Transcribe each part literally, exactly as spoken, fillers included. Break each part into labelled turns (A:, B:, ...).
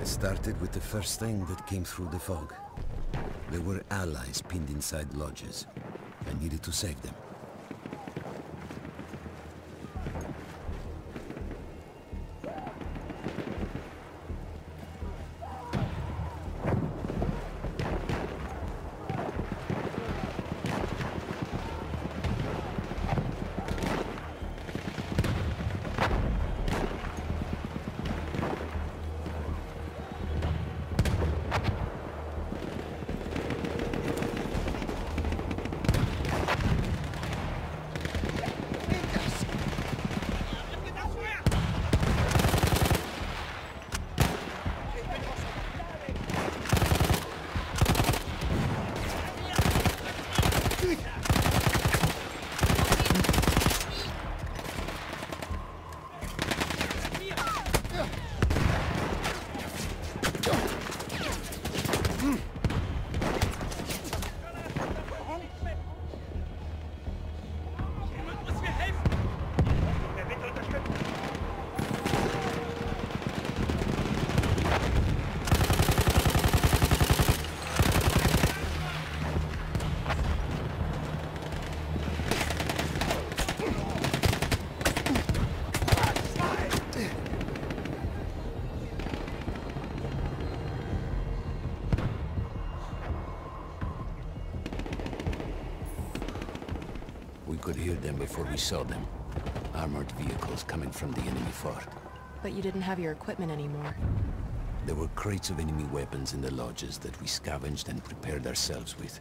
A: It started with the first thing that came through the fog. There were allies pinned inside lodges. I needed to save them. We could hear them before we saw them. Armored vehicles coming from the enemy fort.
B: But you didn't have your equipment anymore.
A: There were crates of enemy weapons in the lodges that we scavenged and prepared ourselves with.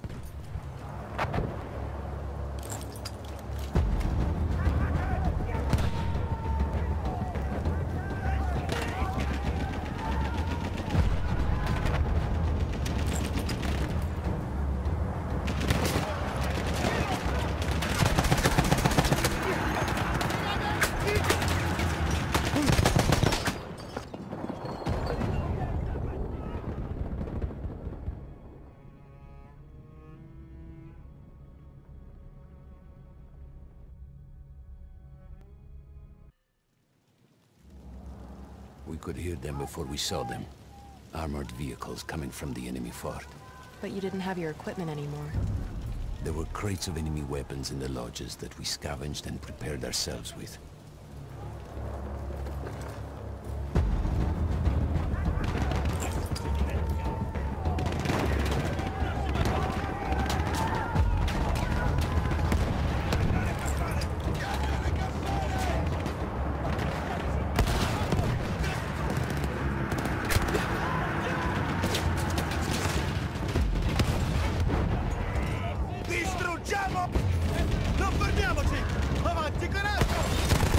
A: We could hear them before we saw them. Armored vehicles coming from the enemy fort.
B: But you didn't have your equipment anymore.
A: There were crates of enemy weapons in the lodges that we scavenged and prepared ourselves with.
C: Non fermiamoci! Avanti, coraggio!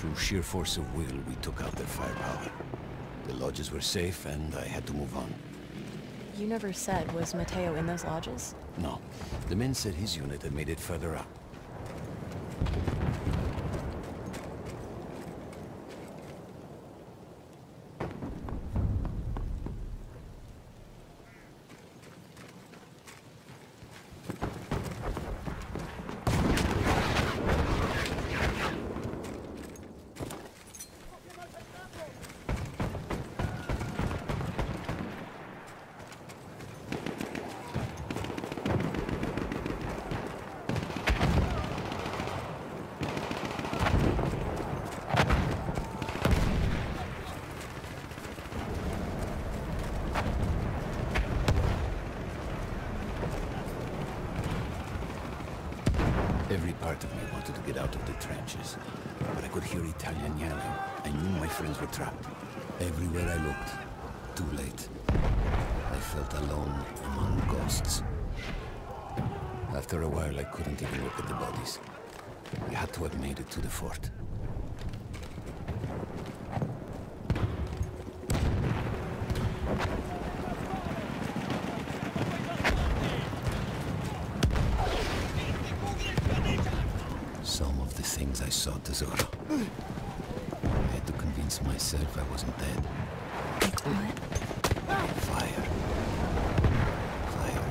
A: Through sheer force of will, we took out their firepower. The lodges were safe, and I had to move on.
B: You never said, was Mateo in those lodges?
A: No. The men said his unit had made it further up. Every part of me wanted to get out of the trenches, but I could hear Italian yelling. I knew my friends were trapped. Everywhere I looked, too late. I felt alone among ghosts. After a while, I couldn't even look at the bodies. We had to have made it to the fort. Some of the things I saw, Tesoro. I had to convince myself I wasn't dead.
B: What?
A: Fire. Fire.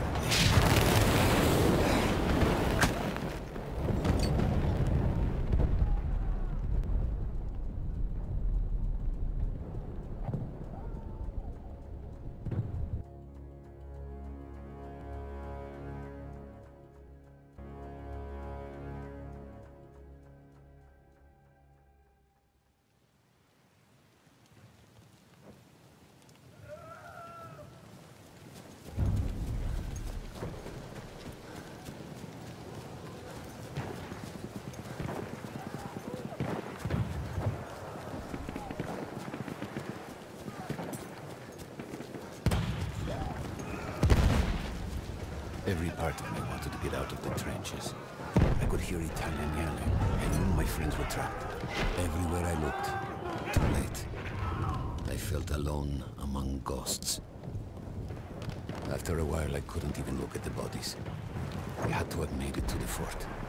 A: Every part of me wanted to get out of the trenches. I could hear Italian yelling. I knew my friends were trapped. Everywhere I looked, too late. I felt alone among ghosts. After a while, I couldn't even look at the bodies. We had to have made it to the fort.